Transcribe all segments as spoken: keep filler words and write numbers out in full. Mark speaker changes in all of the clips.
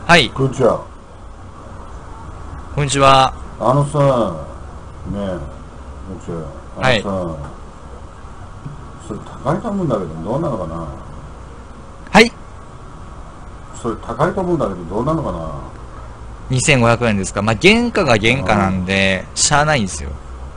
Speaker 1: はい。
Speaker 2: こんにちは。
Speaker 1: こんにちは。
Speaker 2: あのさ、ねえ、こんにちは。あ
Speaker 1: はい。
Speaker 2: のさ、それ高いと思うんだけど、どうなのかな。
Speaker 1: はい。
Speaker 2: それ高いと思うんだけど、どうなのかな。
Speaker 1: にせんごひゃくえんですか。まあ、原価が原価なん
Speaker 2: あ
Speaker 1: で、しゃあないんですよ。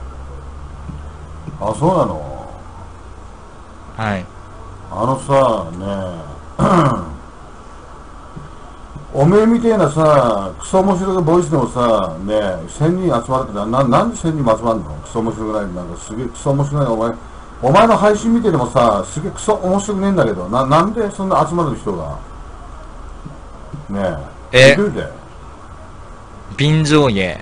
Speaker 2: あ、そうなの。
Speaker 1: はい。
Speaker 2: あのさ、ねえ、おめえみてえなさ、クソ面白いボイスでもさ、ねえ、せんにん集まるってな、ななんでせんにんも集まるの。クソ面白くない。なんかすげえクソ面白いな、お前。お前の配信見てでもさ、すげえクソ面白くねえんだけど、な、なんでそんな集まる人が。ねえ、びっ
Speaker 1: え、
Speaker 2: くりで。
Speaker 1: 便乗芸。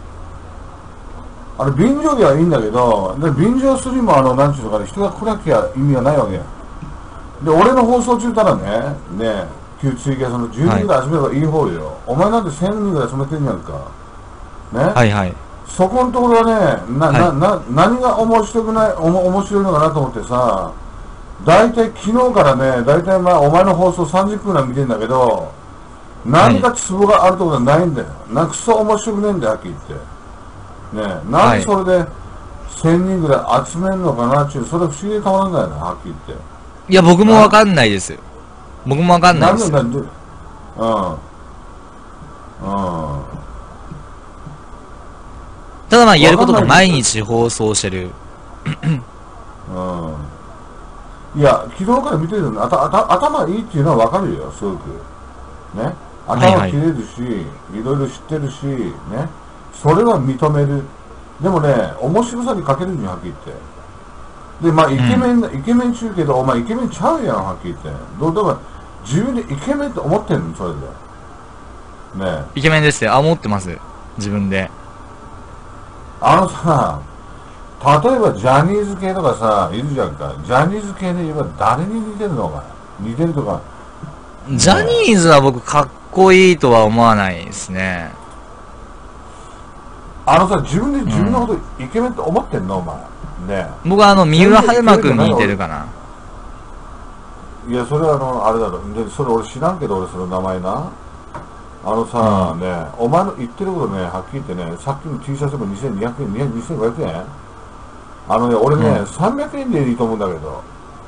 Speaker 2: あれ、便乗ではいいんだけど、で便乗するにも、あの、なんちゅうのかね、人が来なきゃ意味がないわけや。で、俺の放送中たらね、ねえ、旧ツイキャスのじゅうにんぐらい集めればいい方よ。お前なんてせんにんぐらい集めてんじゃんか。ね、
Speaker 1: はいはい。
Speaker 2: そこのところはね、な、
Speaker 1: はい。
Speaker 2: な、な、何が面白くない、おも、面白いのかなと思ってさ、大体昨日からね、大体まあ、お前の放送さんじゅっぷんぐらい見てんだけど、
Speaker 1: はい。
Speaker 2: 何かツボがあるところはないんだよ。なんかクソ面白くねえんだよ、はっきり言って。ねえ、なん
Speaker 1: はい。
Speaker 2: でそれでせんにんぐらい集めるのかなっていう、それ不思議でたまらんだよな、はっきり言って。
Speaker 1: いや、僕もわ
Speaker 2: あ
Speaker 1: かんないです。僕もわかんないです。
Speaker 2: なんでなんで、うん、うん。
Speaker 1: ただまあ、やる
Speaker 2: わかん
Speaker 1: ことが毎
Speaker 2: ないでしょ。
Speaker 1: 日放送してる。
Speaker 2: うん。いや、昨日から見てるの、あた、あた、頭いいっていうのはわかるよ、すごく。ね。頭
Speaker 1: はいはい。
Speaker 2: 切れるし、いろいろ知ってるし、ね。それは認める。でもね、面白さに欠けるんよ、はっきり言って。で、まあ、イ
Speaker 1: うん。
Speaker 2: ケメンだ、イケメン中けど、お前イケメンちゃうやん、はっきり言って。どう、だから、自分でイケメンって思ってんの、それで。ねえ。
Speaker 1: イケメンですよ。あ、思ってます。自分で。
Speaker 2: あのさ、例えばジャニーズ系とかさ、いるじゃんか。ジャニーズ系で言えば誰に似てるのか。似てるとか、
Speaker 1: ジャ
Speaker 2: ねえ。
Speaker 1: ニーズは僕かっこいいとは思わないですね。
Speaker 2: あのさ、自分で
Speaker 1: うん。
Speaker 2: 自分のことイケメンって思ってんの、お前。ねえ。
Speaker 1: 僕はあの、三浦春
Speaker 2: 全然イケメ
Speaker 1: 馬くんに似て
Speaker 2: ンじゃない俺。
Speaker 1: るかな。
Speaker 2: いや、それはあの、あれだろ。で、それ俺知らんけど、俺その名前な。あの
Speaker 1: うん。
Speaker 2: さ、ね、お前の言ってることね、はっきり言ってね、さっきの T シャツもにせんにひゃくえん、にせんごひゃくえん。あのね、俺ね、
Speaker 1: うん。
Speaker 2: さんびゃくえんでいいと思うんだけど。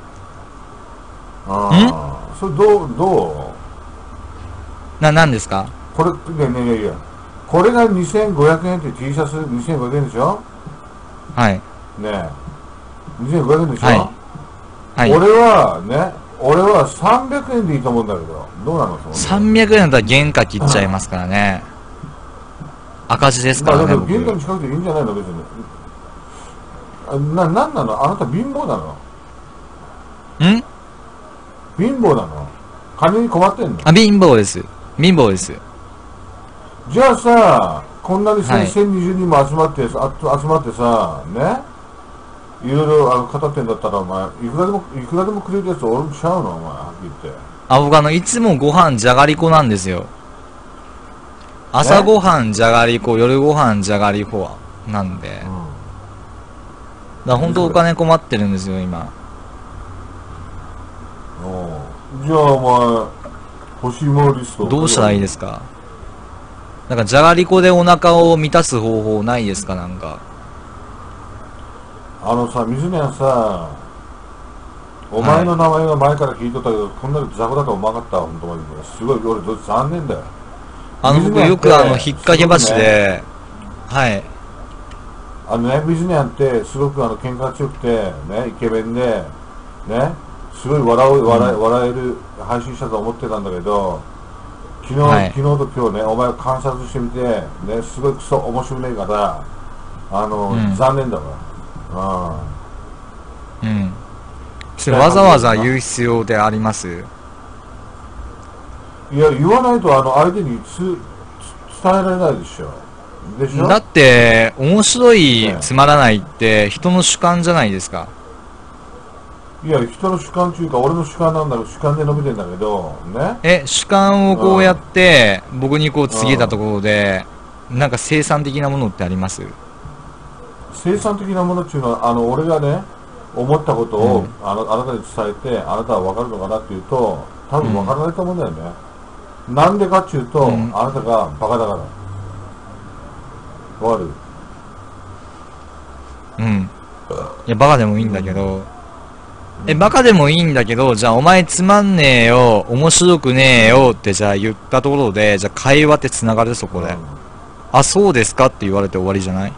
Speaker 1: ん
Speaker 2: ああ、それどう、ど
Speaker 1: な、なんですか？
Speaker 2: うこれ、ね、ね、いやいや、これがにせんごひゃくえんって T シャツにせんごひゃくえんでしょ。
Speaker 1: はい。
Speaker 2: ねえ、にせんごひゃくえんでし
Speaker 1: はい。
Speaker 2: ょ。
Speaker 1: はい。
Speaker 2: 俺は、ね、俺はさんびゃくえんでいいと思うんだけど、どうなの、そのとこ
Speaker 1: さんびゃくえんだったら原価切っちゃいますからね。赤字です
Speaker 2: ろ。まあ、
Speaker 1: からね、
Speaker 2: だから原価
Speaker 1: 僕。
Speaker 2: に近くていいんじゃないの、別に。あな、なんなのあなた貧乏なの。
Speaker 1: ん
Speaker 2: 貧乏なの。金に困ってんの。
Speaker 1: あ、貧乏です。貧乏です。
Speaker 2: じゃあさ、こんなに
Speaker 1: はい。
Speaker 2: せんにじゅうにんも集まってさ、あ集まってさ、ね、いろいろあの語ってんだったら、お前、いくらでも、いくらでもくれるやつおるんちゃうの、お前、はっきり言って。
Speaker 1: あ、僕あの、いつもご飯じゃがりこなんですよ。朝
Speaker 2: ね。
Speaker 1: ごはんじゃがりこ、夜ご飯じゃがりこなんで。だか
Speaker 2: うん。
Speaker 1: ら本当お
Speaker 2: 何それ。
Speaker 1: 金困ってるんですよ、今。
Speaker 2: うん。じゃあ、お前、欲しいものリスト送るわ、
Speaker 1: どうしたらいい
Speaker 2: 俺に。
Speaker 1: ですか？なんかじゃがりこでお腹を満たす方法ないですか？なんか。
Speaker 2: あのさ、水にはさ、お
Speaker 1: はい。
Speaker 2: 前の名前が前から聞いとったけど、こんなに雑魚だと思わなかったわ、本当に。すごい、俺、残念だよ。
Speaker 1: あの、僕
Speaker 2: 水にあっ
Speaker 1: よくあの、
Speaker 2: て、
Speaker 1: 引っ掛
Speaker 2: す
Speaker 1: け橋
Speaker 2: ごくね、
Speaker 1: で、はい。
Speaker 2: あのね、水にあって、すごくあの、喧嘩が強くて、ね、イケメンで、ね、すごい笑う、笑え、
Speaker 1: うん。
Speaker 2: 笑える配信者と思ってたんだけど、昨日、
Speaker 1: はい。
Speaker 2: 昨日と今日ね、お前を観察してみて、ね、すごいクソ面白いねえから、あの、
Speaker 1: うん。
Speaker 2: 残念だわ。あ
Speaker 1: うん。
Speaker 2: あ、
Speaker 1: それ
Speaker 2: 期待
Speaker 1: わざわざ
Speaker 2: 外れだな。
Speaker 1: 言う必要であります？
Speaker 2: いや、言わないと、あの、相手につ、つ伝えられないでしょ。でしょ。
Speaker 1: だって、面白い、
Speaker 2: ね
Speaker 1: つまらないって人の主観じゃないですか。
Speaker 2: いや、人の主観というか、俺の主観なんだけど、主観で述べてんだけど、ね。
Speaker 1: え、主観を
Speaker 2: うん、
Speaker 1: こうやって、僕にこう
Speaker 2: うん。
Speaker 1: 告げたところで、なんか生産的なものってあります？
Speaker 2: 生産的なものっていうのは、あの、俺がね、思ったことを、
Speaker 1: うん。
Speaker 2: あの、あなたに伝えて、あなたは分かるのかなっていうと、多分分か
Speaker 1: うん。
Speaker 2: らないと思うんだよね。 なんでかっていうと、
Speaker 1: うん、
Speaker 2: あなたがバカだから。わかる？
Speaker 1: うん。いや、バカでもいいんだけど、うん、え、バカでもいいんだけど、じゃあお前つまんねえよ、面白くねえよってじゃあ言ったところで、じゃあ会話って繋がるそこで。うん、あ、そうですかって言われて終わりじゃない？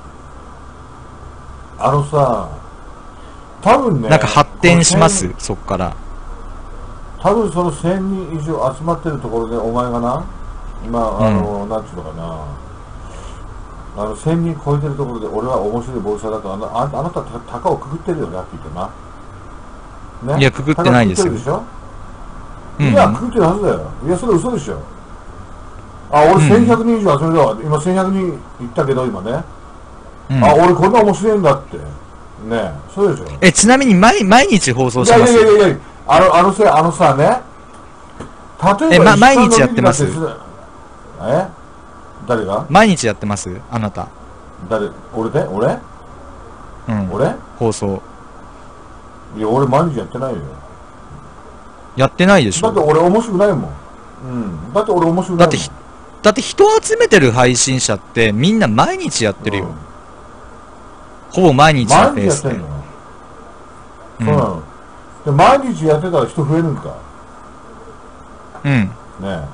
Speaker 2: あのさ、多分ね、
Speaker 1: なんか発展しますそっから。
Speaker 2: 多分そのせんにん以上集まってるところでお前がな、まあ、あの、うん、なんちゅうのかな、あの、せんにん超えてるところで俺は面白いボイサーだと、あの、ああなたた、たかをくくってるよね、はっきり言ってな。ね、
Speaker 1: いや、くくってないですよ。
Speaker 2: でしょ、うん、いや、くくってるはずだよ。いや、それ嘘でしょ。あ、俺せんひゃくにん以上集めたわ。今せんひゃくにんいったけど、今ね。うん、あ、俺こんな面白いんだって。ね、そうでしょ。
Speaker 1: え、ちなみに毎、毎日放送します？
Speaker 2: いやいやいやいや、あの、あのさ、あのさね、例えば、
Speaker 1: え、ま、毎日やってます？
Speaker 2: え誰が？
Speaker 1: 毎日やってますあなた。
Speaker 2: 誰？俺で？俺？
Speaker 1: うん。
Speaker 2: 俺？
Speaker 1: 放送。
Speaker 2: いや、俺毎日やってないよ。
Speaker 1: やってないでしょ。
Speaker 2: だって俺面白くないもん。うん。だって俺面白くないもん。
Speaker 1: だって、だって人を集めてる配信者ってみんな毎日やってるよ。うん、ほぼ毎日のペースで。
Speaker 2: 毎日やってんの？うん、そうなの。で、毎日やってたら人増えるんか。
Speaker 1: うん。ね
Speaker 2: え。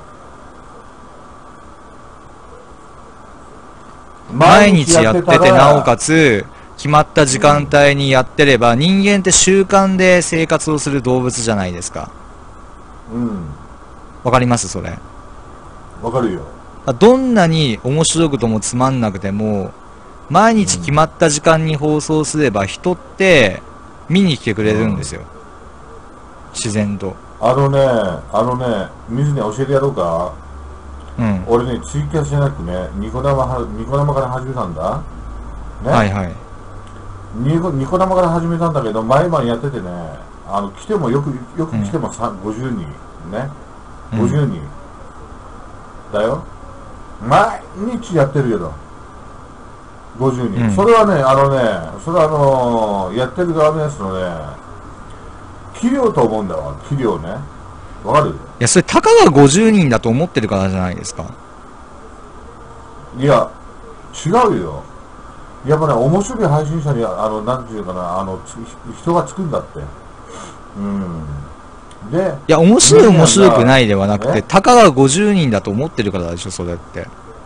Speaker 1: 毎日やってて、なおかつ、決まった時間帯にやってれば、うん、人間って習慣で生活をする動物じゃないですか。
Speaker 2: うん。
Speaker 1: わかりますそれ。
Speaker 2: わかるよ。
Speaker 1: どんなに面白くともつまんなくても、毎日決まった時間に放送すれば、人って見に来てくれるんですよ。うん、自然と。
Speaker 2: あのね、あのね、水に教えてやろうか。うん、俺ね、ツイキャスじゃなくね、ニコ生は、ニコ生から始めたんだ。ね。はいはい。ニコ、ニコ生から始めたんだけど、毎晩やっててね、あの、来てもよく、よく来ても、うん、ごじゅうにん。ね。ごじゅうにん。うん、だよ。毎日やってるけど。ごじゅうにん。うん、それはね、あのね、それはあのー、やってる側のやつのね、器量と思うんだわ、器量ね。わかる？い
Speaker 1: や、それ、たかがごじゅうにんだと思ってるからじゃないですか。
Speaker 2: いや、違うよ。やっぱね、面白い配信者に、あの、なんていうかな、あの、人がつくんだって。うん。で、
Speaker 1: いや、面白い面白くないではなくて、たかがごじゅうにんだと思ってるからでしょ、それって。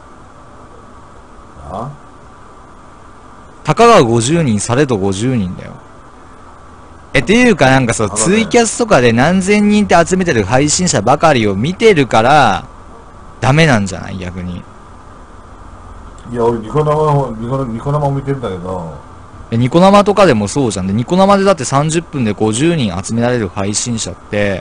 Speaker 1: あ？たかがごじゅうにんされどごじゅうにんだよ。え、っていうかなんかそう、ね、ツイキャスとかで何千人って集めてる配信者ばかりを見てるから、ダメなんじゃない逆に。
Speaker 2: いや、俺ニコ生を、ニコ、ニコ生を見てるんだけど。
Speaker 1: え、ニコ生とかでもそうじゃん。で、ニコ生でだってさんじゅっぷんでごじゅうにん集められる配信者って、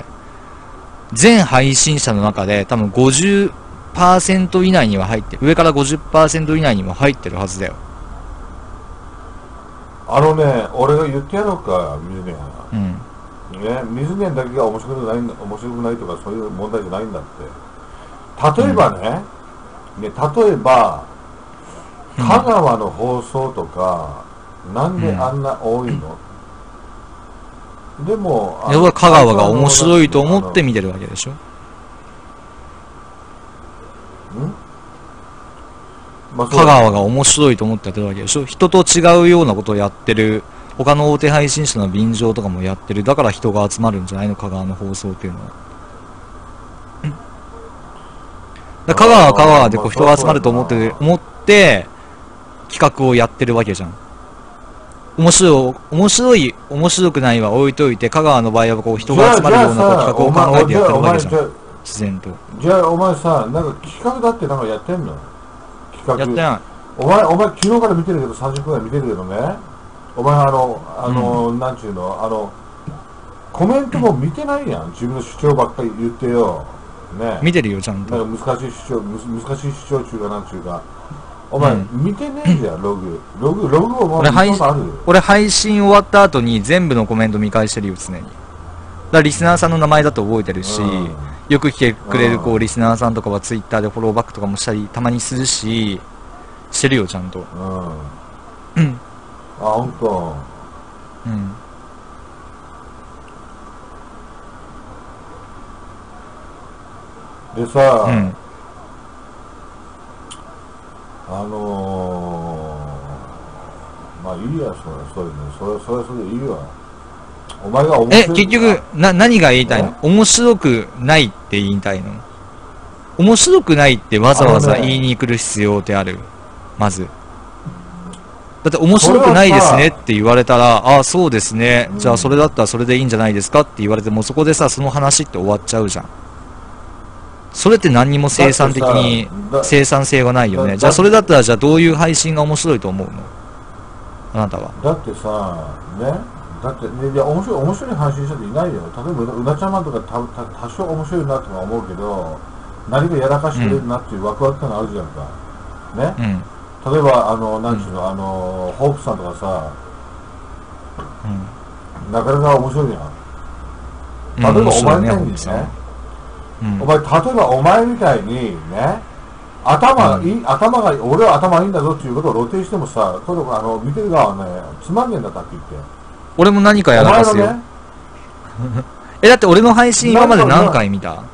Speaker 1: 全配信者の中で多分ごじゅっパーセント以内には入ってる。上から ごじゅっパーセント 以内にも入ってるはずだよ。
Speaker 2: あのね、俺が言ってやろうか、水根。うん。ね、水根だけが面白くない、面白くないとかそういう問題じゃないんだって。例えばね、うん、ね、例えば、香川の放送とか、うん、なんであんな多いの、うん、でも、
Speaker 1: やっぱ香川が面白いと思って見てるわけでしょ。んまあ、香川が面白いと思ってやってるわけでしょ。人と違うようなことをやってる。他の大手配信者の便乗とかもやってる。だから人が集まるんじゃないの香川の放送っていうのは。だ香川は香川でこう人が集まると思ってる、思って企画をやってるわけじゃん。面白い、面白い、面白くないは置いといて、香川の場合はこう人が集まるようなこう企画を考えてやってるわけじゃん。自然と。
Speaker 2: じゃあお前さ、なんか企画だってなんかやってんの？
Speaker 1: やってない。
Speaker 2: お前、お前昨日から見てるけど、さんじゅっぷんぐらい見てるけどね。お前あの、あの、うん、なんちゅうの、あの、コメントも見てないやん。自分の主張ばっかり言ってよ。ね。
Speaker 1: 見てるよ、ちゃんと。
Speaker 2: なんか難しい主張、難しい主張中かなんちゅうか。お前、うん、見てねえじゃん、ログ。ログ、ログをもう見たことある？
Speaker 1: 俺配信終わった後に全部のコメント見返してるよ、常に。だからリスナーさんの名前だと覚えてるし、うん、よく来てくれるこうリスナーさんとかはツイッターでフォローバックとかもしたりたまにするし、してるよちゃんと。うん。うん。
Speaker 2: あ、本当。
Speaker 1: うん。
Speaker 2: でさ、
Speaker 1: うん。
Speaker 2: あのー、まあいいや、それ、それね、それ、それ、それでいいわ。お前が面
Speaker 1: え、
Speaker 2: 白い。
Speaker 1: 結局、な、何が言いたいの？
Speaker 2: ね、
Speaker 1: 面白くないって言いたいの？面白くないってわざわざ言いに来る必要ってある？まず。だって面白くないですねって言われたら、ああ、そうですね。じゃあそれだったらそれでいいんじゃないですかって言われても、そこでさ、その話って終わっちゃうじゃん。それって何にも生産的に生産性がないよね。じゃあそれだったら、じゃあどういう配信が面白いと思うの？あなたは。
Speaker 2: だってさ、ね、だって、ね、いや、面白い、面白い配信者っていないよ。例えば、うなちゃんマンとかたた多少面白いなとか思うけど、何かやらかしてくれるなっていうワクワク感があるじゃんか。ね。
Speaker 1: うん。
Speaker 2: 例えば、あの、なんちゅうの、あの、ホープさんとかさ、
Speaker 1: うん。
Speaker 2: なかなか面白いじゃん。例えば、お前みたいにね、
Speaker 1: うん、
Speaker 2: お前、例えばお前みたいにね、頭いい、うん、頭がいい、俺は頭いいんだぞっていうことを露呈してもさ、これあの見てる側はね、つまんねえんだったって言って。
Speaker 1: 俺も何かやらかすよ。ね、え、だって俺の配信今まで何回見た？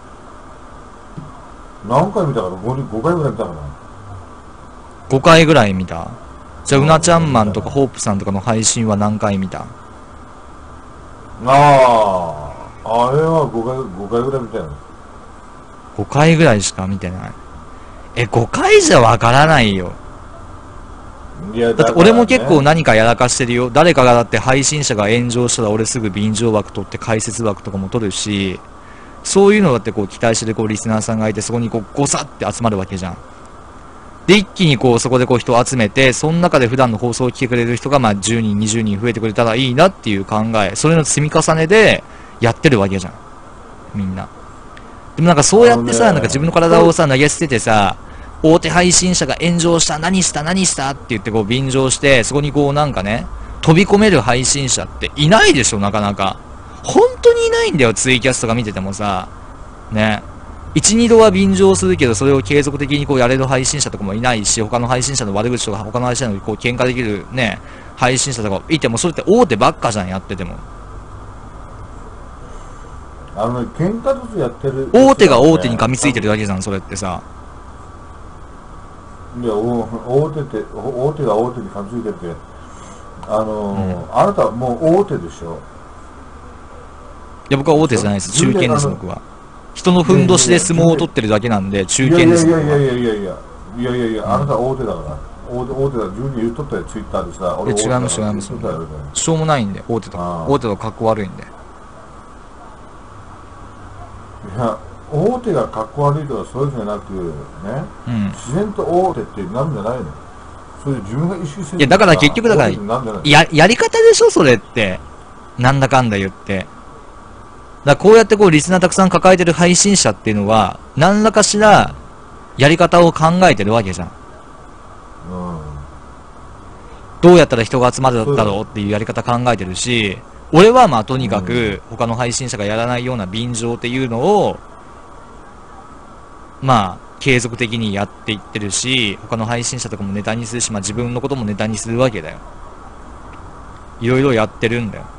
Speaker 2: 何回見たから 5, 5回ぐらい見たかな。
Speaker 1: ごかいぐらい見た。じゃあうなちゃんマンとかホープさんとかの配信は何回見た？
Speaker 2: ああ、あれはごかい、ごかいぐらい見たよ。
Speaker 1: ごかいぐらいしか見てない。え、ごかいじゃわからないよ。いや、だって俺も結構何かやらかしてるよ。誰かがだって配信者が炎上したら俺すぐ便乗枠取って解説枠とかも取るし、そういうのだってこう期待してるこうリスナーさんがいて、そこにこうゴサって集まるわけじゃん。で、一気にこうそこでこう人を集めて、その中で普段の放送を聞いてくれる人がまあじゅうにん、にじゅうにん増えてくれたらいいなっていう考え、それの積み重ねでやってるわけじゃん。みんな。でもなんかそうやってさ、なんか自分の体をさ、投げ捨ててさ、大手配信者が炎上した、何した、何したって言ってこう便乗して、そこにこうなんかね、飛び込める配信者っていないでしょ、なかなか。本当にいないんだよ、ツイキャスとか見ててもさ。ね。一、二度は便乗するけど、それを継続的にこうやれる配信者とかもいないし、他の配信者の悪口とか、他の配信者のこう喧嘩できるね、配信者とかいても、それって大手ばっかじゃん、やってても。
Speaker 2: あのね、喧嘩ずつやってる、ね。
Speaker 1: 大手が大手に噛みついてるだけじゃん、それってさ。
Speaker 2: いや、大手って、大手が大手に噛みついてて、あのーうん、あなたはもう大手でしょ。
Speaker 1: いや、僕は大手じゃないです。中堅です、僕は。人のふんどしで相撲を取ってるだけなんで、中堅です。
Speaker 2: いやいやいやいやいやいや、いやいやいや、あなたは大手だから。大手、大手だ、自分で言っとったよ、ツイッターでさ。
Speaker 1: 俺違います、違います。しょうもないんで、大手と。大手と格好悪いんで。
Speaker 2: いや、大手が格好悪いとかそういうのじゃなく、ね、うん、自然と大手ってなるんじゃないの？それ自分が意識する。
Speaker 1: いや、だから結局だから、や、やり方でしょ、それって。なんだかんだ言って。だからこうやってこうリスナーたくさん抱えてる配信者っていうのは、何らかしらやり方を考えてるわけじゃん。うん、どうやったら人が集まるだろうっていうやり方考えてるし、俺はまあとにかく他の配信者がやらないような便乗っていうのを、まあ継続的にやっていってるし、他の配信者とかもネタにするし、まあ自分のこともネタにするわけだよ。いろいろやってるんだよ。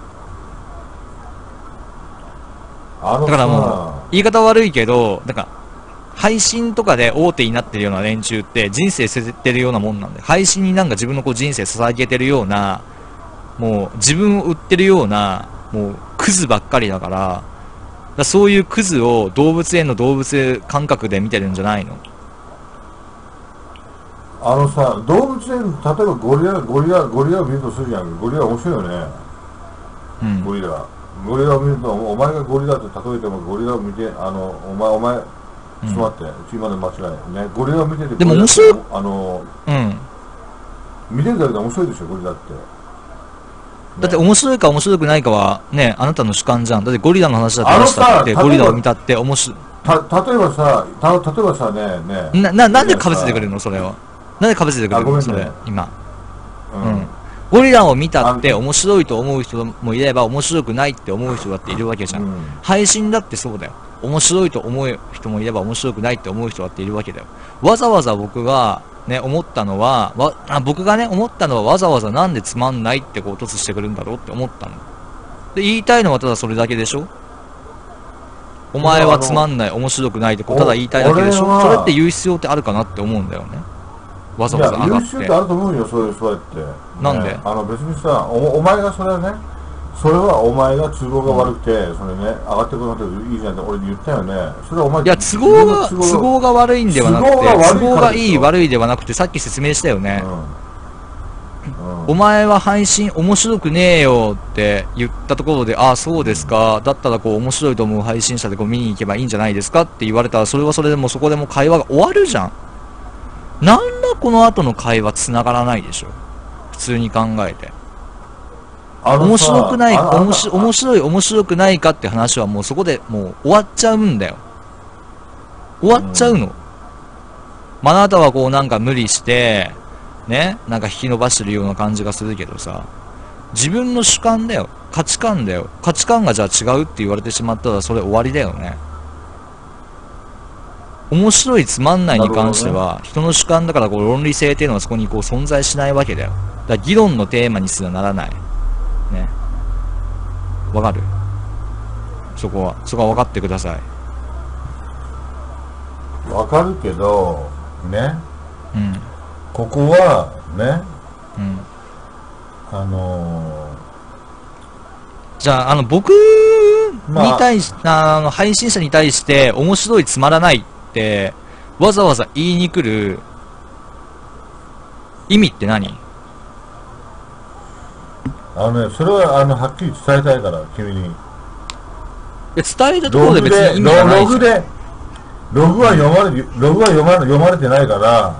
Speaker 1: だからもう、言い方悪いけど、なんか、配信とかで大手になってるような連中って人生捨ててるようなもんなんで、配信になんか自分のこう人生捧げてるような、もう自分を売ってるような、もうクズばっかりだから、だからそういうクズを動物園の動物感覚で見てるんじゃないの？
Speaker 2: あのさ、動物園、例えばゴリラ、ゴリラ、ゴリラを見るとするじゃん。ゴリラ面白いよね。うん。ゴリラ。ゴリラを見ると、お前がゴリラって例えても、ゴリラを見て、あの、お前、お前、ちょっと待って、今の間違い。ね、ゴリラを見てて、
Speaker 1: でも面白い。
Speaker 2: あの、
Speaker 1: うん。
Speaker 2: 見てるだけで面白いでしょ、ゴリラって。
Speaker 1: だって面白いか面白くないかは、ね、あなたの主観じゃん。だってゴリラの話だって話したって、ゴリラを見たって面白い。
Speaker 2: た、例えばさ、た、例えばさ、ね、ね。
Speaker 1: な、な、なんで被せてくれるのそれは。なんで被せてくれるのそれ、今。うん。ゴリラを見たって面白いと思う人もいれば面白くないって思う人だっているわけじゃん、うん、配信だってそうだよ。面白いと思う人もいれば面白くないって思う人だっているわけだよ。わざわざ僕がね思ったのはわあ僕がね思ったのはわざわざなんでつまんないってこう突してくるんだろうって思ったので、言いたいのはただそれだけでしょ。 お前はつまんない、面白くないってこうただ言いたいだけでしょ。それって言う必要ってあるかなって思うんだよね。わざわざ上がって。
Speaker 2: いや、言う必要ってあると思うよ、そういう、そうやって。
Speaker 1: なんで、
Speaker 2: ね、あの別にさお、お前がそれはね、それはお前が都合が悪くて、うん、それね、上がってこなくていいじゃんって俺言ったよね。それはお前、
Speaker 1: いや、都合が、都合が悪いんではなくて、都合がいい悪いではなくて、さっき説明したよね。うんうん、お前は配信面白くねえよって言ったところで、ああ、そうですか。だったらこう面白いと思う配信者でこう見に行けばいいんじゃないですかって言われたら、それはそれでもそこでも会話が終わるじゃん。なんらこの後の会話繋がらないでしょ。普通に考えて。面白くない、面白面白い、面白くないかって話はもうそこでもう終わっちゃうんだよ。終わっちゃうの。うん、まあ、あなたはこうなんか無理して、ね、なんか引き伸ばしてるような感じがするけどさ、自分の主観だよ。価値観だよ。価値観がじゃあ違うって言われてしまったらそれ終わりだよね。面白いつまんないに関しては、ね、人の主観だからこう論理性っていうのはそこにこう存在しないわけだよ。だから議論のテーマにすらならない。ね。わかる？そこは。そこは分かってください。
Speaker 2: わかるけど、ね。
Speaker 1: うん。
Speaker 2: ここは、ね。
Speaker 1: うん。
Speaker 2: あの
Speaker 1: ー、じゃあ、あの、僕に対し、まあ、あの、配信者に対して、面白いつまらないって、わざわざ言いに来る、意味って何？
Speaker 2: あのね、それは、あの、はっきり伝えたいから、君に。
Speaker 1: 伝えたところで別に意味がないじゃん。
Speaker 2: ログで、ログは読まれ、ログは読まれ、読まれてないから、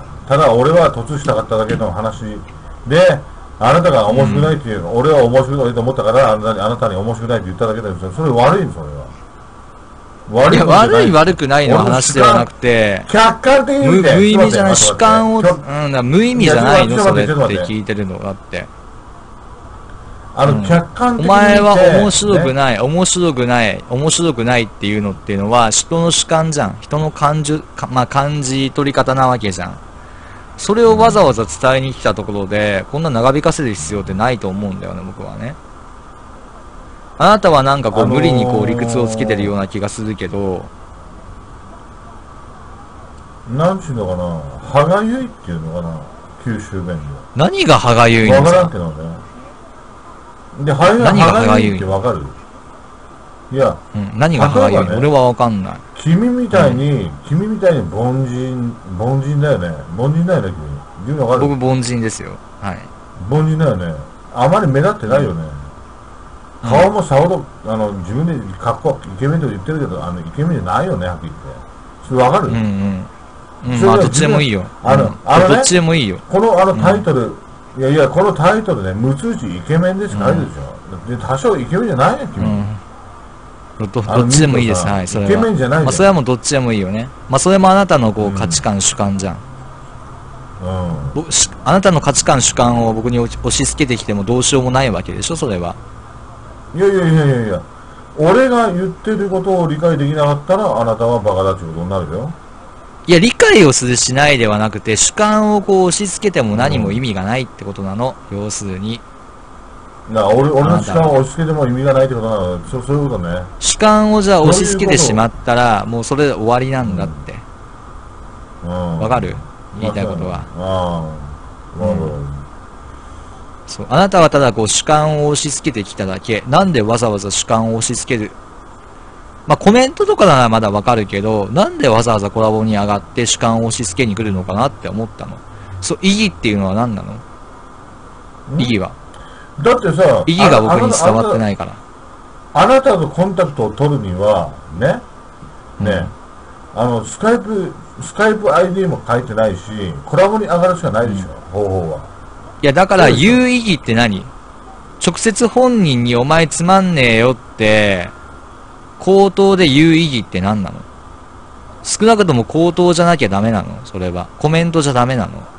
Speaker 2: ただ俺は突したかっただけの話で、あなたが面白くないっていうの、うん、俺は面白くないと思ったから、あなたに、あなたに面白くないって言っただけだけど、それ悪いの、それは。
Speaker 1: 悪いいや、悪い悪くないの話ではなくて、
Speaker 2: 客観的に見て
Speaker 1: 無意味じゃない、主観を、うん、無意味じゃないの、それって聞いてるのだって。
Speaker 2: あの、客観的に見て、
Speaker 1: お前は面白くない、ね、面白くない、面白くないっていうのっていうのは、人の主観じゃん。人の感じ、まあ、感じ取り方なわけじゃん。それをわざわざ伝えに来たところで、こんな長引かせる必要ってないと思うんだよね、僕はね。あなたはなんかこう、無理にこう、理屈をつけてるような気がするけど、
Speaker 2: なんちゅうのかな、歯がゆいっていうのかな、九州弁で。
Speaker 1: 何が歯がゆいの？
Speaker 2: わからんけどね。で、歯がゆいってわかる？いや、
Speaker 1: うん、何が歯がゆいの？俺はわかんない。
Speaker 2: 君みたいに、うん、君みたいに凡人、凡人だよね。凡人だよね、君。君わかる？
Speaker 1: 僕凡人ですよ。はい。
Speaker 2: 凡人だよね。あまり目立ってないよね。うん、顔もさほど、あの、自分でかっこ、イケメンと言ってるけど、あの、イケメンじゃないよね、はっきり言って。それわかる？
Speaker 1: うんうん。うん、まあ、どっちでもいいよ。
Speaker 2: あの、あのね、
Speaker 1: どっちでもいいよ。
Speaker 2: この、あの、タイトル、うん、いやいや、このタイトルね、無通知イケメンです書いてるでしょ。で、多少イケメンじゃないよ、君。うん
Speaker 1: ど, どっちでもいいです。はい、それは。イケメンじゃない。まあ、それはもうどっちでもいいよね。まあ、それもあなたのこう、価値観、主観じゃん。うん。あなたの価値観、主観を僕に押し付けてきてもどうしようもないわけでしょ、それは。
Speaker 2: いやいやいやいやいや。俺が言ってることを理解できなかったら、あなたはバカだってことになるよ。
Speaker 1: いや、理解をするしないではなくて、主観をこう押し付けても何も意味がないってことなの。うん、要するに。
Speaker 2: な俺, 俺の主観を押し付けても意味がないってことなの。そそういうことね。
Speaker 1: 主観をじゃあ押し付けてしまったら、もうそれで終わりなんだって。わ、うんうん、かる言いたいことは。ああ。うん。そう。あなたはただこう主観を押し付けてきただけ。なんでわざわざ主観を押し付ける？まあコメントとかならまだわかるけど、なんでわざわざコラボに上がって主観を押し付けに来るのかなって思ったの。そう、意義っていうのは何なの？意義は。
Speaker 2: だってさ、
Speaker 1: 意義が僕に伝わってないから。
Speaker 2: あなたとコンタクトを取るには、ね、ね、うん、あの、スカイプ、スカイプ アイディー も書いてないし、コラボに上がるしかないでしょ、うん、方法は。
Speaker 1: いや、だから言う意義って何？直接本人にお前つまんねえよって、口頭で言う意義って何なの？少なくとも口頭じゃなきゃダメなの？それは。コメントじゃダメなの？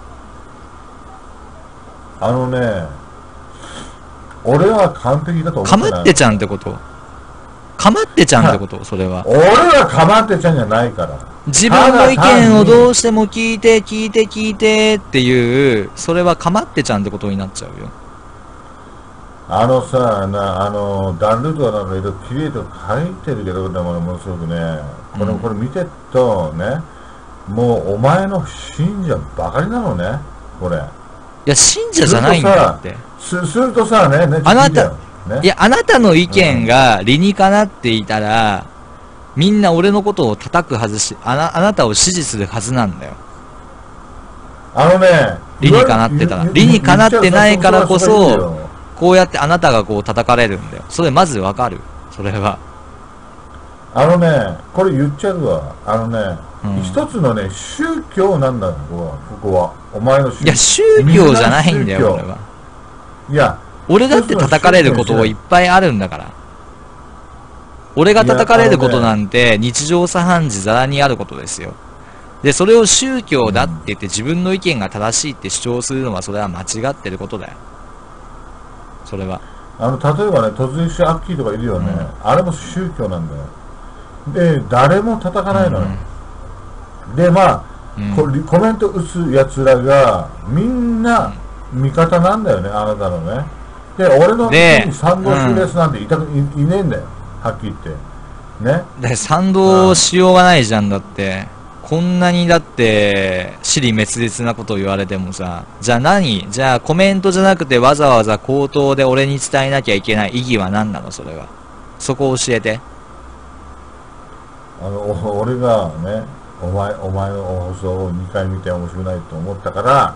Speaker 2: あのね、俺は完璧だと思ってない。
Speaker 1: かまってちゃんってこと？かまってちゃんってこと？それは。
Speaker 2: 俺はかまってちゃんじゃないから。
Speaker 1: 自分の意見をどうしても聞いて、聞いて、聞いてっていう、それはかまってちゃんってことになっちゃうよ。
Speaker 2: あのさ、なあの段ルートがなんかいろいろ綺麗と書いてるけど、でもものすごくね、これ、
Speaker 1: うん
Speaker 2: これ見てるとね、もうお前の信者ばかりなのね、これ。
Speaker 1: いや、信者じゃないんだよって。
Speaker 2: すするとさ、ね、ね、
Speaker 1: あなた、
Speaker 2: ね、
Speaker 1: いや、あなたの意見が理にかなっていたら、みんな俺のことを叩くはずし、あな、あなたを支持するはずなんだよ。
Speaker 2: あのね、
Speaker 1: 理にかなってたら。理にかなってないからこそ、こうやってあなたがこう叩かれるんだよ。それまずわかる。それは。
Speaker 2: あのね、これ言っちゃうわ。あのね、
Speaker 1: うん、
Speaker 2: 一つのね、宗教なんだよ、ここは。ここは。お前の宗教。
Speaker 1: いや、宗教じゃないんだよ、俺は。
Speaker 2: いや、
Speaker 1: 俺だって叩かれることいっぱいあるんだから。俺が叩かれることなんて日常茶飯事ざらにあることですよ。で、それを宗教だって言って自分の意見が正しいって主張するのはそれは間違ってることだよ。それは。あ
Speaker 2: の、例えばね、突然しアッキーとかいるよね、うん。あれも宗教なんだよ。で、誰も叩かないのよ。うん、で、まあ、うん、コメント打つ奴らがみんな味方なんだよね、あなたのね。で、俺の意見に賛同するやつなんていた、うん、い, いねえんだよ。はっきり言って。ね。
Speaker 1: で、賛同しようがないじゃん、だって。こんなにだって、尻滅裂なことを言われてもさ、じゃあ何じゃあコメントじゃなくてわざわざ口頭で俺に伝えなきゃいけない意義は何なのそれは。そこを教えて。
Speaker 2: あの、俺がね、お前、お前の放送をにかい見て面白くないと思ったから、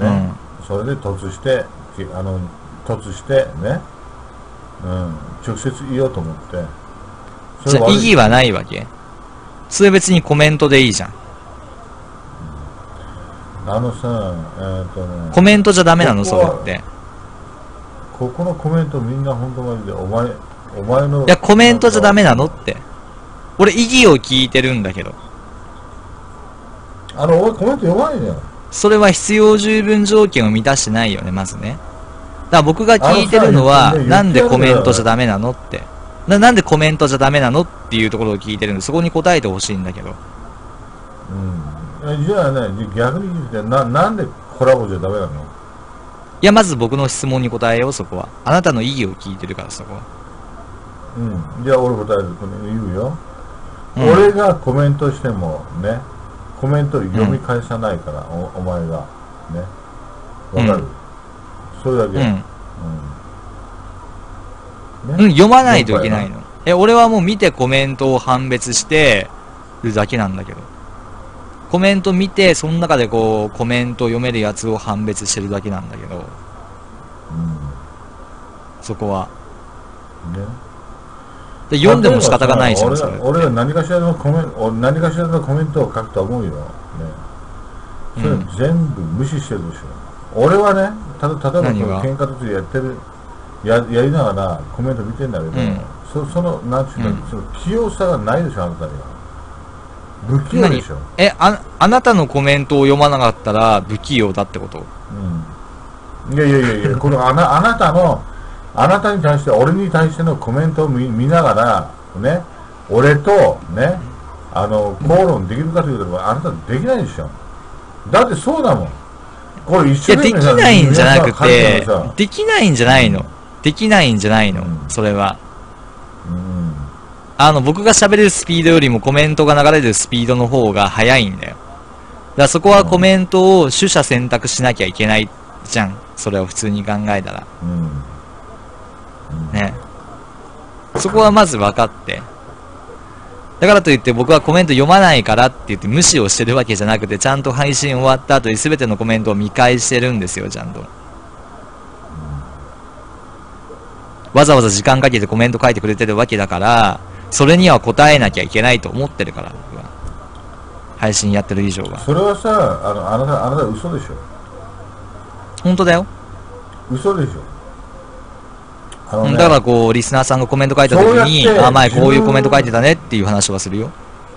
Speaker 2: ね、うん、それで突して、あの、突してね、うん、直接言おうと思って。
Speaker 1: じゃあ意義はないわけ？それ別にコメントでいいじゃん。
Speaker 2: あのさ、えーとね、
Speaker 1: コメントじゃダメなのそれって。
Speaker 2: ここのコメントみんな本当マジで、お前、お前の。
Speaker 1: いや、コメントじゃダメなのって。俺意義を聞いてるんだけど。
Speaker 2: あの、俺コメント読まないのよ。
Speaker 1: それは必要十分条件を満たしてないよね、まずね。だから僕が聞いてるのは、なんでコメントじゃダメなのって。な, なんでコメントじゃダメなのっていうところを聞いてるんで、そこに答えてほしいんだけど。
Speaker 2: うん。じゃあね、逆に言ってな、なんでコラボじゃダメなの？
Speaker 1: いや、まず僕の質問に答えよう、そこは。あなたの意義を聞いてるから、そこは。
Speaker 2: うん。じゃあ俺答える、言うよ。うん、俺がコメントしてもね、コメント読み返さないから、うん、お, お前が。ね。わかる、うん、それだけ。うん。うん
Speaker 1: ね、うん、読まないといけないの。え、俺はもう見てコメントを判別してるだけなんだけど。コメント見て、その中でこう、コメント読めるやつを判別してるだけなんだけど。うん。そこは。ね。で、読んでも仕方がないじゃん、それ。
Speaker 2: 俺が何かしらのコメント、何かしらのコメントを書くと思うよ。ね。それ全部無視してるでしょ。うん、俺はね、たと例えば喧嘩とやってる。や, やりながらコメント見てんだけど、うん、そ, そのなんていうか、うん、その器用さがないでしょ、あなたには。不器用でしょ。
Speaker 1: え、あ、あなたのコメントを読まなかったら不器用だってこと？
Speaker 2: うん。いやいやいやいや、このあなあなたのあなたに対して俺に対してのコメントを 見, 見ながらね、俺とね、あの口論できるかというとあなたできないでしょ。だってそうだもん。これ一緒
Speaker 1: にいや、できないんじゃなくて、できないんじゃないの。できないんじゃないの、うん、それは。うん、あの、僕が喋るスピードよりもコメントが流れるスピードの方が速いんだよ。だからそこはコメントを取捨選択しなきゃいけないじゃん。それを普通に考えたら。うん、ね。そこはまず分かって。だからといって僕はコメント読まないからって言って無視をしてるわけじゃなくて、ちゃんと配信終わった後に全てのコメントを見返してるんですよ、ちゃんと。わざわざ時間かけてコメント書いてくれてるわけだから、それには答えなきゃいけないと思ってるから、僕は。配信やってる以上は。
Speaker 2: それはさ、あの、あなた、あなた嘘でしょ。
Speaker 1: 本当だよ。
Speaker 2: 嘘でしょ。
Speaker 1: あのね、だからこう、リスナーさんがコメント書いた時に、あ、前こういうコメント書いてたねっていう話はするよ。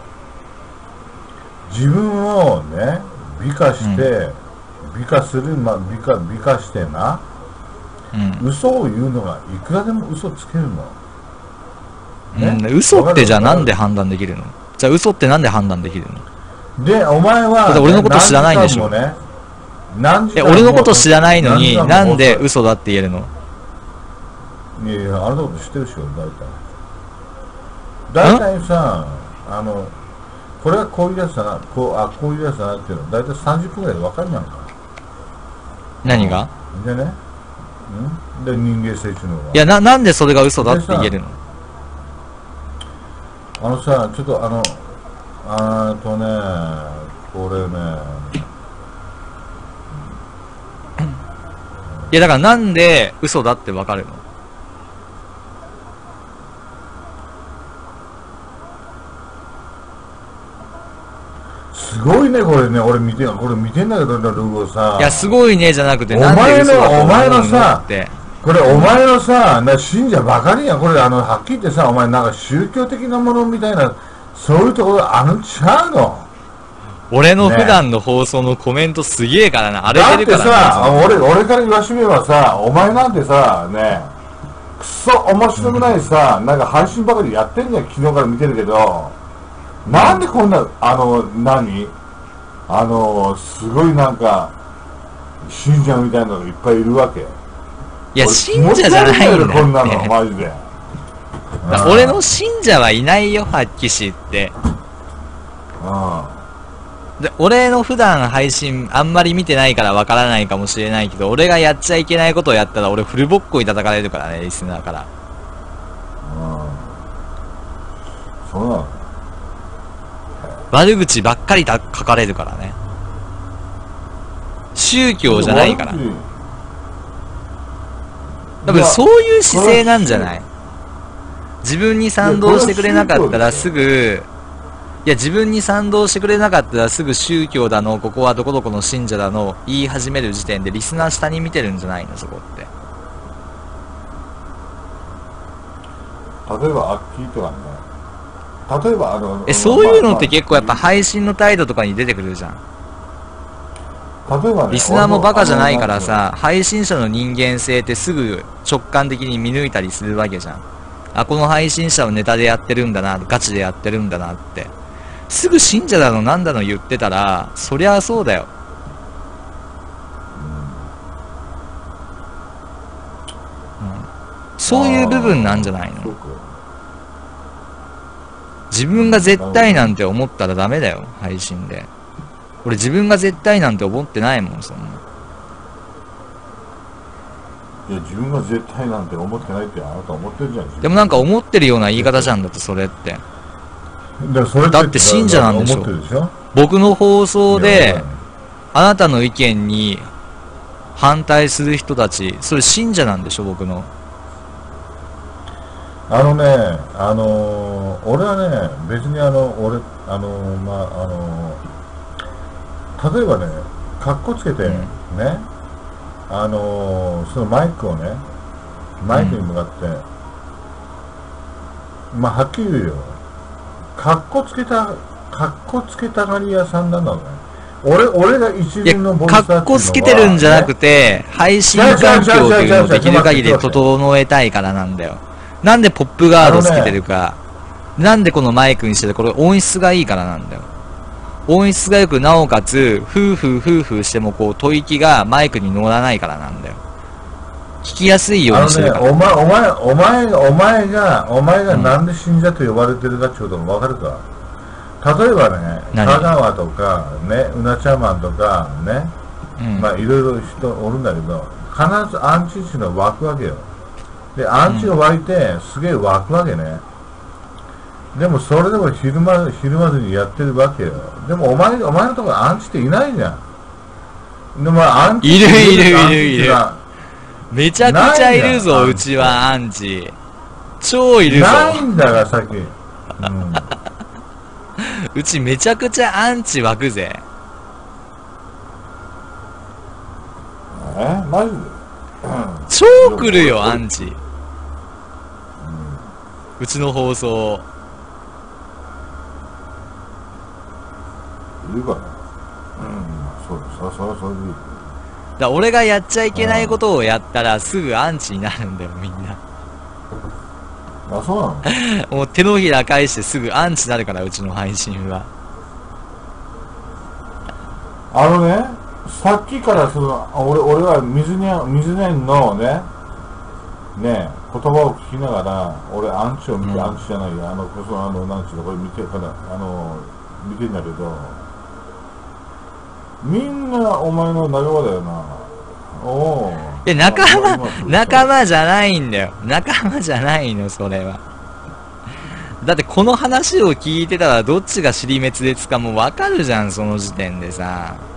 Speaker 2: 自分をね、美化して、うん、美化する、まあ、美化、美化してな、うん、嘘を言うのがいくらでも嘘つけるの、
Speaker 1: ね、うん、嘘ってじゃあなんで判断できるの？じゃあ嘘ってなんで判断できる
Speaker 2: の？で、お前は、
Speaker 1: ね、俺のこと知らないんでしょ、ね、え俺のこと知らないのになんで嘘だって言えるの？
Speaker 2: いやいや、あなたのこと知ってるでしょ、大体。大体さ、あの、これはこういうやつだな、こう、あ、こういうやつだなっていうの、大体さんじゅっぷんぐらいで分かるじゃんか。
Speaker 1: 何が？
Speaker 2: でね、んで、人間性っていうのは。
Speaker 1: いや、な、なんでそれが嘘だって言えるの？
Speaker 2: あのさ、ちょっとあの、あーとね、これね、
Speaker 1: いや、だからなんで嘘だってわかるの？
Speaker 2: すごいね、これね、俺見て、これ見てんだけど、ルーさ。
Speaker 1: いや、すごいねじゃなくて、
Speaker 2: お
Speaker 1: なんで
Speaker 2: 前の、
Speaker 1: 嘘だと思うの
Speaker 2: お前のさ
Speaker 1: っ、て。
Speaker 2: これお前のさ、な信者ばかりやん。これあの、はっきり言ってさ、お前なんか宗教的なものみたいな、そういうところあるんちゃうの？
Speaker 1: 俺の普段の放送のコメントすげえからな、荒
Speaker 2: だって
Speaker 1: れてるから
Speaker 2: さ、俺、俺から言わしてみればさ、お前なんてさ、ね、くそ面白くないさ、なんか配信ばかりやってんじゃん、昨日から見てるけど、なんでこんな、あの、何あの、すごいなんか、信者みたいなのがいっぱいいるわけ。
Speaker 1: いや、信者じゃないんだ
Speaker 2: こんなの、
Speaker 1: って。
Speaker 2: マジで。
Speaker 1: 俺の信者はいないよ、発揮しって。で、俺の普段配信あんまり見てないからわからないかもしれないけど、俺がやっちゃいけないことをやったら俺フルボッコに叩かれるからね、リスナーから。
Speaker 2: うん。そうなの？
Speaker 1: 悪口ばっかりだ書かれるからね。宗教じゃないから。多分そういう姿勢なんじゃない？自分に賛同してくれなかったらすぐ、いや自分に賛同してくれなかったらすぐ宗教だの、ここはどこどこの信者だの言い始める時点でリスナー下に見てるんじゃないの、そこって。
Speaker 2: 例えばアッキーとかね、例えばあの、
Speaker 1: え、そういうのって結構やっぱ配信の態度とかに出てくるじゃん。
Speaker 2: 例えばね、
Speaker 1: リスナーもバカじゃないからさ、配信者の人間性ってすぐ直感的に見抜いたりするわけじゃん。あ、この配信者はネタでやってるんだな、ガチでやってるんだなって。すぐ信者だのなんだの言ってたら、そりゃそうだよ。うん、そういう部分なんじゃないの？自分が絶対なんて思ったらダメだよ、配信で。俺自分が絶対なんて思ってないもん、そんな。
Speaker 2: いや、自分が絶対なんて思ってないってあなた思ってるじゃん。
Speaker 1: でもなんか思ってるような言い方じゃんだって、それって。
Speaker 2: だそれ
Speaker 1: だって信者なんでしょ。
Speaker 2: 思ってるでしょ？
Speaker 1: 僕の放送で、あなたの意見に反対する人たち、それ信者なんでしょ、僕の。
Speaker 2: あのね、あのー、俺はね、別にあの、俺、あのー、まあ、あのー、例えばね、カッコつけて、ね、うん、あのー、そのマイクをね、マイクに向かって、うん、まあ、はっきり言うよ。カッコつけた、カッコつけたがり屋さんなのね。俺、俺が一流のボイスだっていうのは、
Speaker 1: カッコつけてるんじゃなくて、ね、配信環境というのをできる限り整えたいからなんだよ。なんでポップガードつけてるか、ね、なんでこのマイクにしてる、これ音質がいいからなんだよ。音質が良く、なおかつ、ふうふうふうふうしてもこう、吐息がマイクに乗らないからなんだよ。聞きやすいようにしてるから。
Speaker 2: あのね、お前、お前、お前、お前が、お前がなんで信者と呼ばれてるかってこともわかるか、うん、例えばね、香川とか、ね、うなちゃまんとか、ね、うん、まあいろいろ人おるんだけど、必ずアンチっていうのは湧くわけよ。で、アンチが湧いて、すげえ湧くわけね。でも、それでもひるま、ひるまずにやってるわけよ。でも、お前、お前のところアンチっていないじゃん。でも、アンチ
Speaker 1: いるいるいるいる。めちゃくちゃいるぞ、うちはアンチ。超いるぞ。
Speaker 2: ないんだから、さっき。うん、
Speaker 1: うちめちゃくちゃアンチ湧くぜ。
Speaker 2: えマジで
Speaker 1: 超来るよ、アンチ。うちの放送。
Speaker 2: いるかな。うん、そうそうそうそう。
Speaker 1: だ俺がやっちゃいけないことをやったらすぐアンチになるんだよ、みんな。
Speaker 2: あ、そうなの？
Speaker 1: もう手のひら返してすぐアンチになるから、うちの配信は。
Speaker 2: あのね、さっきからその、俺、俺は水に、水にのね、 ね、言葉を聞きながら、俺アンチを見て、
Speaker 1: うん
Speaker 2: アンチじゃないよ、あの、こそ、あの、なんちゅうの、これ見て、これ、あの、見てんだけど、みんなお前の仲間だよな。おう。
Speaker 1: いや、仲間
Speaker 2: あ、
Speaker 1: 仲間じゃないんだよ。仲間じゃないの、それは。だってこの話を聞いてたらどっちが尻滅裂かもうわかるじゃん、その時点でさ。